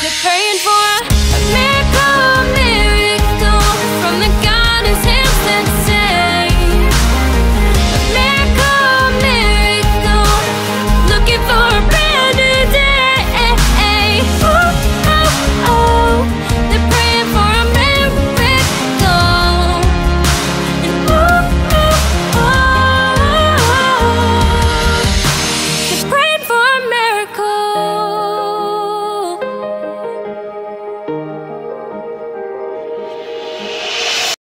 They're praying for a miracle, miracle from the God whose hands that say. A miracle, miracle, looking for a brand new day. Oh, oh, oh, they're praying for a miracle. And oh, oh, oh, they're praying